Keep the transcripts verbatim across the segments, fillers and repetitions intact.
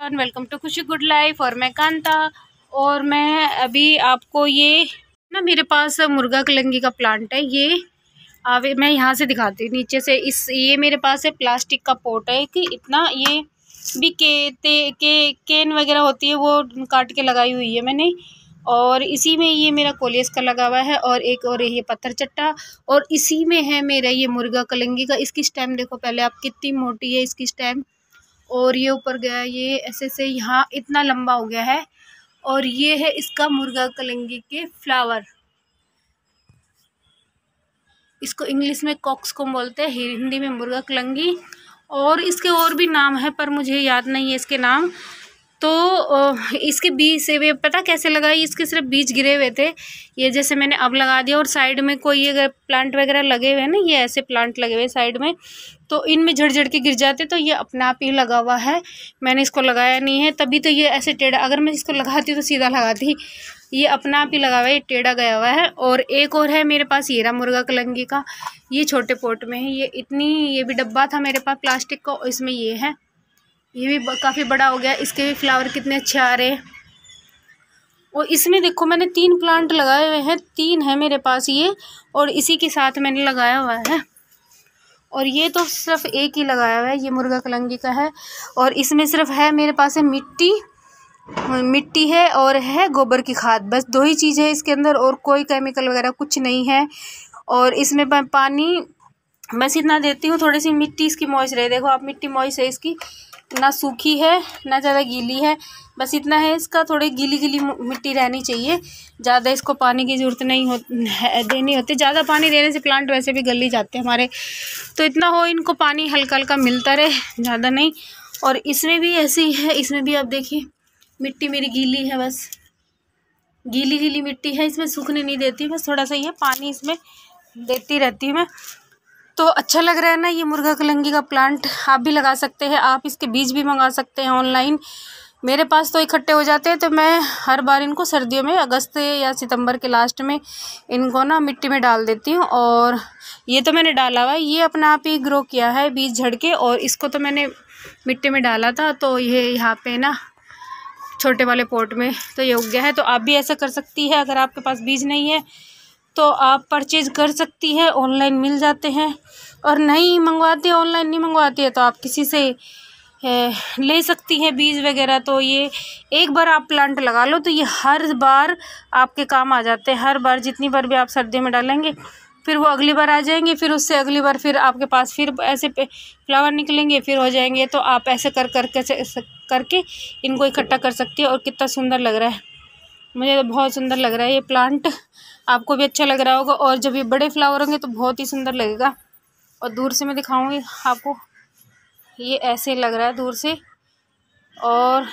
Welcome to Khushi good life. और मैं कांता, और मैं अभी आपको ये ना मेरे पास मुर्गा कलंगी का प्लांट है। ये आवे मैं यहाँ से दिखाती हूँ नीचे से। इस ये मेरे पास है प्लास्टिक का पॉट है कि इतना ये भी के ते के केन वगैरह होती है वो काट के लगाई हुई है मैंने। और इसी में ये मेरा कोलियस का लगा हुआ है और एक और ये पत्थर चट्टा, और इसी में है मेरा ये मुर्गा कलंगी का। इसकी स्टेम देखो पहले आप कितनी मोटी है इसकी स्टेम, और ये ऊपर गया ये ऐसे से यहाँ इतना लंबा हो गया है। और ये है इसका मुर्गा कलंगी के फ्लावर, इसको इंग्लिश में कॉक्सकॉम बोलते हैं, हिंदी में मुर्गा कलंगी। और इसके और भी नाम है पर मुझे याद नहीं है इसके नाम। तो इसके बीज से वे पता कैसे लगाई, इसके सिर्फ बीज गिरे हुए थे, ये जैसे मैंने अब लगा दिया। और साइड में कोई अगर प्लांट वगैरह लगे हुए हैं ना, ये ऐसे प्लांट लगे हुए साइड में, तो इनमें झड़ झड़ के गिर जाते, तो ये अपने आप ही लगा हुआ है। मैंने इसको लगाया नहीं है तभी तो ये ऐसे टेढ़ा, अगर मैं इसको लगाती तो सीधा लगाती, ये अपना आप ही लगा हुआ है, ये टेढ़ा गया हुआ है। और एक और है मेरे पास हीरा मुर्गा कलंगी का, ये छोटे पोट में है। ये इतनी ये भी डब्बा था मेरे पास प्लास्टिक का, इसमें ये है, ये भी काफ़ी बड़ा हो गया। इसके भी फ्लावर कितने अच्छे आ रहे हैं। और इसमें देखो मैंने तीन प्लांट लगाए हुए हैं, तीन है मेरे पास ये, और इसी के साथ मैंने लगाया हुआ है। और ये तो सिर्फ एक ही लगाया हुआ है, ये मुर्गा कलंगी का है। और इसमें सिर्फ है मेरे पास है मिट्टी मिट्टी है और है गोबर की खाद, बस दो ही चीज़ है इसके अंदर, और कोई केमिकल वगैरह कुछ नहीं है। और इसमें पानी बस इतना देती हूँ, थोड़ी सी मिट्टी इसकी मॉइस्ट रहे। देखो आप मिट्टी मॉइस्ट है इसकी, ना सूखी है ना ज़्यादा गीली है, बस इतना है इसका, थोड़ी गीली गीली मिट्टी रहनी चाहिए। ज़्यादा इसको पानी की ज़रूरत नहीं हो देनी होती, ज़्यादा पानी देने से प्लांट वैसे भी गल ही जाते हैं हमारे, तो इतना हो इनको पानी हल्का हल्का मिलता रहे, ज़्यादा नहीं। और इसमें भी ऐसे ही है, इसमें भी आप देखिए मिट्टी मेरी गीली है, बस गीली गीली मिट्टी है, इसमें सूखने नहीं देती, बस थोड़ा सा ही है पानी इसमें देती रहती हूँ मैं। तो अच्छा लग रहा है ना ये मुर्गा कलंगी का प्लांट, आप भी लगा सकते हैं। आप इसके बीज भी मंगा सकते हैं ऑनलाइन, मेरे पास तो इकट्ठे हो जाते हैं, तो मैं हर बार इनको सर्दियों में अगस्त या सितंबर के लास्ट में इनको ना मिट्टी में डाल देती हूँ। और ये तो मैंने डाला हुआ है, ये अपने आप ही ग्रो किया है बीज झड़ के, और इसको तो मैंने मिट्टी में डाला था, तो ये यहाँ पे ना छोटे वाले पॉट में तो ये उग गया है। तो आप भी ऐसा कर सकती है, अगर आपके पास बीज नहीं है तो आप परचेज़ कर सकती है, ऑनलाइन मिल जाते हैं। और नहीं मंगवाते ऑनलाइन नहीं मंगवाती है तो आप किसी से ले सकती हैं बीज वगैरह। तो ये एक बार आप प्लांट लगा लो तो ये हर बार आपके काम आ जाते हैं, हर बार जितनी बार भी आप सर्दियों में डालेंगे फिर वो अगली बार आ जाएंगे, फिर उससे अगली बार फिर आपके पास फिर ऐसे फ्लावर निकलेंगे, फिर हो जाएंगे। तो आप ऐसे कर कर करके इनको इकट्ठा कर सकती है। और कितना सुंदर लग रहा है, मुझे तो बहुत सुंदर लग रहा है ये प्लांट, आपको भी अच्छा लग रहा होगा। और जब ये बड़े फ्लावर होंगे तो बहुत ही सुंदर लगेगा। और दूर से मैं दिखाऊंगी आपको, ये ऐसे लग रहा है दूर से, और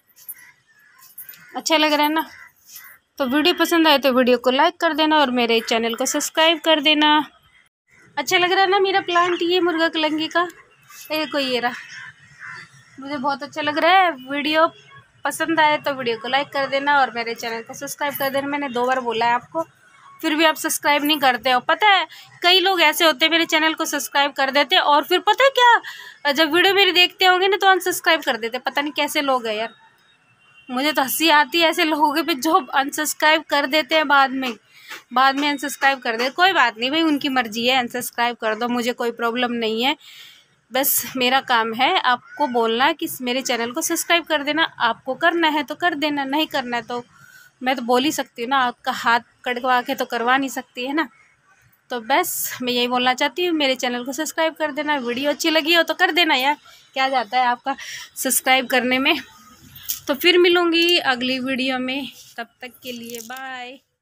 अच्छा लग रहा है ना। तो वीडियो पसंद आए तो वीडियो को लाइक कर देना और मेरे चैनल को सब्सक्राइब कर देना। अच्छा लग रहा है ना मेरा प्लांट ये मुर्गा कलंगी का, देखो ये रहा, मुझे बहुत अच्छा लग रहा है। वीडियो पसंद आए तो वीडियो को लाइक कर देना और मेरे चैनल को सब्सक्राइब कर देना। मैंने दो बार बोला है आपको, फिर भी आप सब्सक्राइब नहीं करते हो। पता है कई लोग ऐसे होते हैं मेरे चैनल को सब्सक्राइब कर देते हैं और फिर पता है क्या, जब वीडियो मेरी देखते होंगे ना तो अनसब्सक्राइब कर देते। पता नहीं कैसे लोग हैं यार, मुझे तो हंसी आती है ऐसे लोगों पे जो अनसब्सक्राइब कर देते हैं, बाद में बाद में अनसब्सक्राइब कर दे। कोई बात नहीं भाई, उनकी मर्जी है, अनसब्सक्राइब कर दो, मुझे कोई प्रॉब्लम नहीं है। बस मेरा काम है आपको बोलना कि मेरे चैनल को सब्सक्राइब कर देना। आपको करना है तो कर देना, नहीं करना है तो मैं तो बोल ही सकती हूँ ना, आपका हाथ कड़वा के तो करवा नहीं सकती है ना। तो बस मैं यही बोलना चाहती हूँ, मेरे चैनल को सब्सक्राइब कर देना। वीडियो अच्छी लगी हो तो कर देना यार, क्या जाता है आपका सब्सक्राइब करने में। तो फिर मिलूँगी अगली वीडियो में, तब तक के लिए बाय।